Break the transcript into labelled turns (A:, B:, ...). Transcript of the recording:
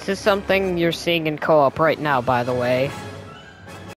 A: This is something you're seeing in co-op right now, by the way.